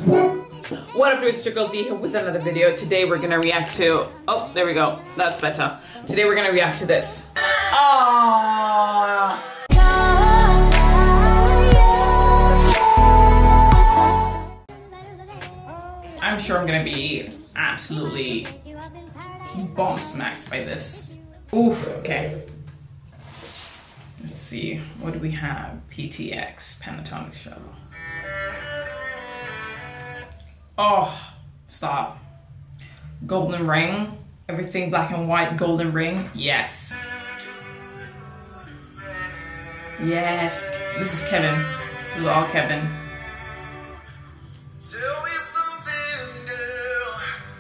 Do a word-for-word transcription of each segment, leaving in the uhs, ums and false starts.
What up, it's Girl D here with another video. Today we're gonna react to, oh, there we go, that's better. Today we're gonna react to this. Aww. I'm sure I'm gonna be absolutely bomb smacked by this. Oof, okay. Let's see, what do we have? P T X, Pentatonic Show. Oh, stop. Golden ring, everything black and white, golden ring, yes. Yes, this is Kevin, this is all Kevin. Tell me something, girl.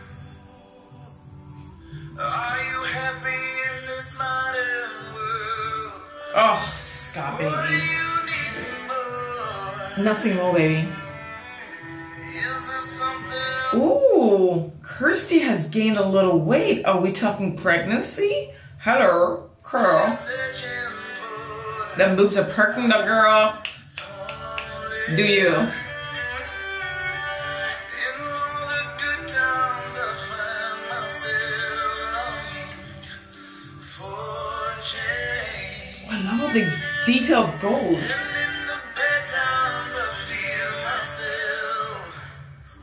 Are you happy in this modern world? Oh, Scott, baby. What do you need more? Nothing more, baby. Is there something? Ooh, Kirsty has gained a little weight. Are we talking pregnancy? Hello, girl. Searching for Them boobs are perking up, girl. Do you? in all the good times I find myself longing for change. I love all the detail of golds. In the bad times I feel myself.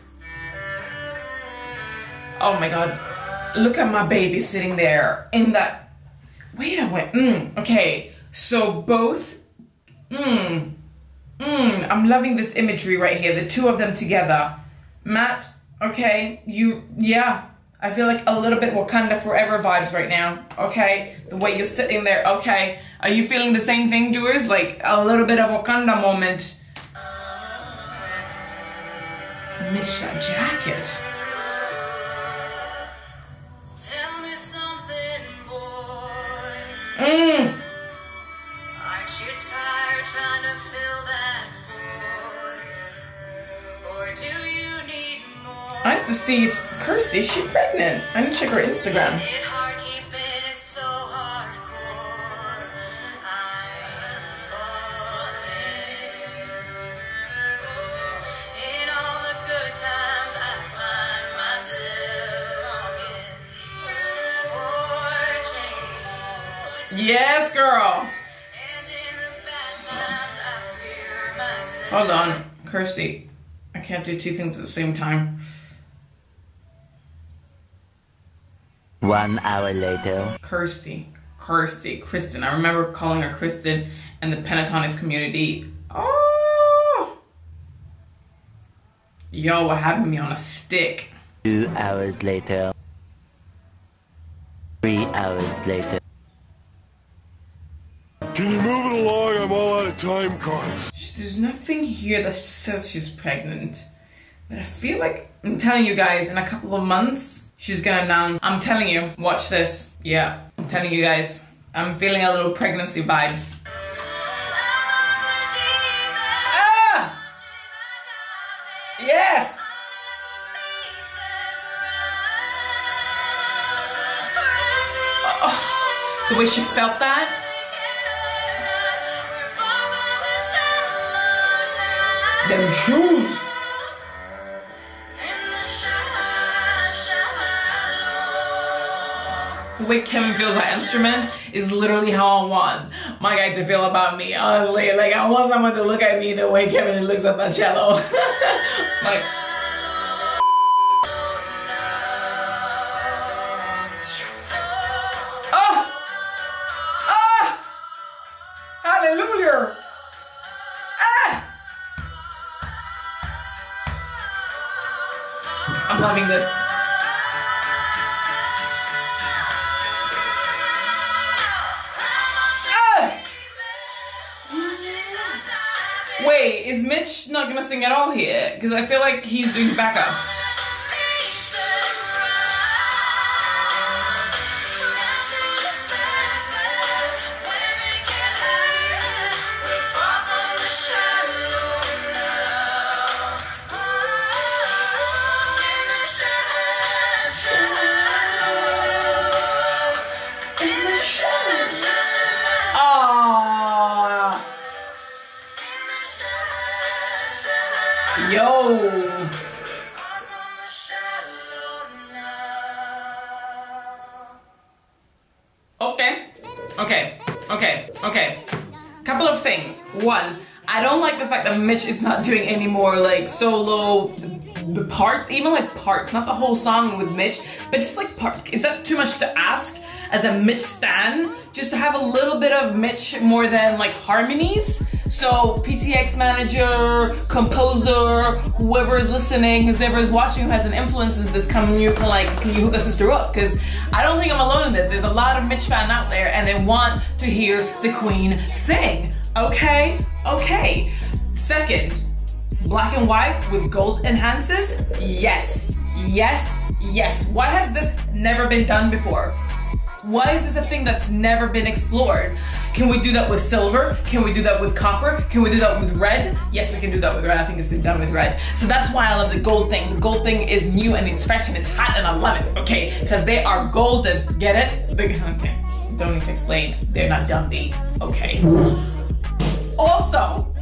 Oh my god. Look at my baby sitting there in that. Wait, I went, mm, okay. So both, mm, mm, I'm loving this imagery right here. The two of them together. Matt, okay, you, yeah. I feel like a little bit Wakanda Forever vibes right now, okay? The way you're sitting there, okay. Are you feeling the same thing, doers? Like a little bit of Wakanda moment. Mitch, that jacket. Tell me something, boy. Mm. Aren't you tired trying to fill that void? Or do you need more? I have to see if Kirsty, is she pregnant? I need to check her Instagram. It hard keeping it so hardcore. I'm falling. In all the good times I find myself longing for change. Yes, girl. And in the bad times I fear myself. Hold on, Kirsty. I can't do two things at the same time. One hour later. Kirsty, Kirsty, Kristen. I remember calling her Kristen in the Pentatonics community. Oh, y'all were having me on a stick. Two hours later. Three hours later. Can you move it along? I'm all out of time cards. There's nothing here that says she's pregnant, but I feel like I'm telling you guys, in a couple of months she's gonna announce. I'm telling you, watch this. Yeah, I'm telling you guys, I'm feeling a little pregnancy vibes. Ah! Yes! Oh, the way she felt that. Them shoes. The way Kevin feels that instrument is literally how I want my guy to feel about me. Honestly, like I want someone to look at me the way Kevin looks at that cello. Like, oh, ah, hallelujah. Ah. I'm loving this. Wait, is Mitch not gonna sing at all here? Because I feel like he's doing backup. Yo! okay, okay, okay. Couple of things. One, I don't like the fact that Mitch is not doing any more like solo the parts, even like parts, not the whole song with Mitch, but just like parts. Is that too much to ask as a Mitch stan? Just to have a little bit of Mitch more than like harmonies? So P T X manager, composer, whoever is listening, whoever is watching who has an influence in this, come you can like, can you hook a sister up? Because I don't think I'm alone in this. There's a lot of Mitch fan out there and they want to hear the Queen sing. Okay, okay. Second, black and white with gold enhances? Yes, yes, yes. Why has this never been done before? Why is this a thing that's never been explored? Can we do that with silver? Can we do that with copper? Can we do that with red? Yes, we can do that with red. I think it's been done with red. So that's why I love the gold thing. The gold thing is new and it's fresh and it's hot and I love it, okay? Because they are golden, get it? Okay, don't need to explain. They're not Dundee, okay? Also,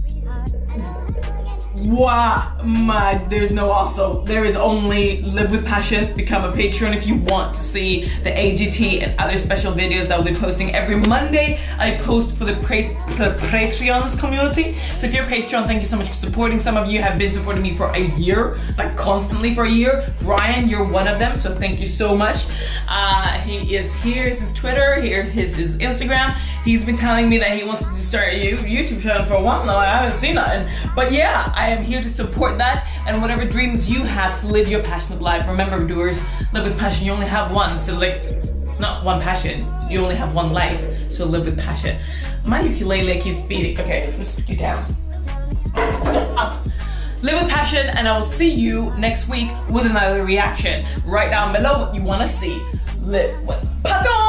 wow, my, there's no also. There is only Live with Passion. Become a patron if you want to see the A G T and other special videos that I'll be posting every Monday. I post for the, pra the Patreons community. So if you're a Patreon, thank you so much for supporting. Some of you have been supporting me for a year, like constantly for a year. Ryan, you're one of them, so thank you so much. Uh, he is, here's his Twitter, here's his, his Instagram. He's been telling me that he wants to start a YouTube channel for a while now. I haven't seen nothing. But yeah, I am here to support that and whatever dreams you have to live your passionate life. Remember, doers, live with passion. You only have one, so like, not one passion. You only have one life, so live with passion. My ukulele keeps beating. Okay, let's put you down. Up. Live with passion, and I will see you next week with another reaction. Write down below what you want to see. Live with passion.